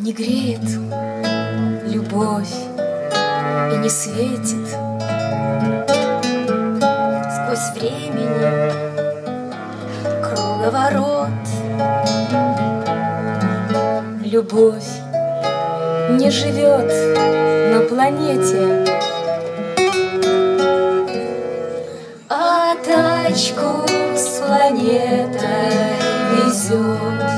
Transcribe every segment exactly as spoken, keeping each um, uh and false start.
Не греет любовь и не светит сквозь времени круговорот. Любовь не живет на планете, а тачку с планетой везет.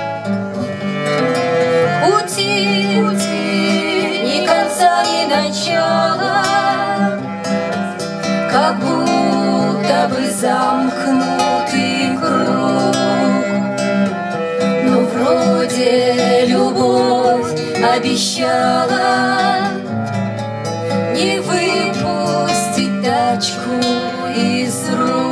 Пути, пути, ни конца, ни начала, как будто бы замкнутый круг. Но вроде любовь обещала не выпустить тачку из рук.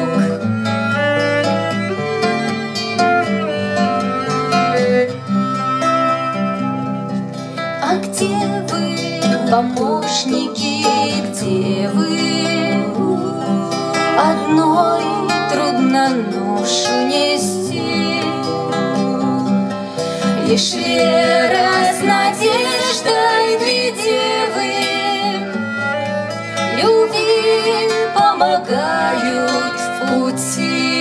А где вы, помощники, где вы? Одной трудно ношу нести, лишь вера с надеждой две девы любви помогают в пути.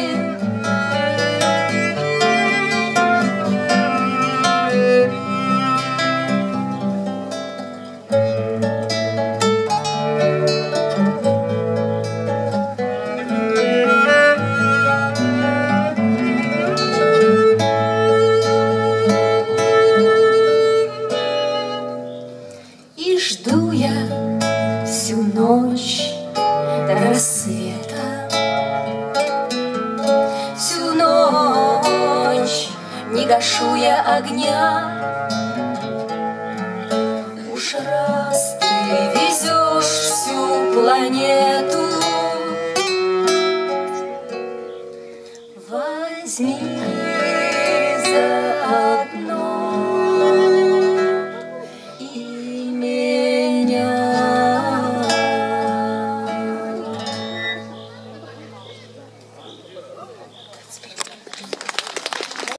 Жду я всю ночь до рассвета, всю ночь не гашу я огня. Уж раз ты везешь всю планету, возьми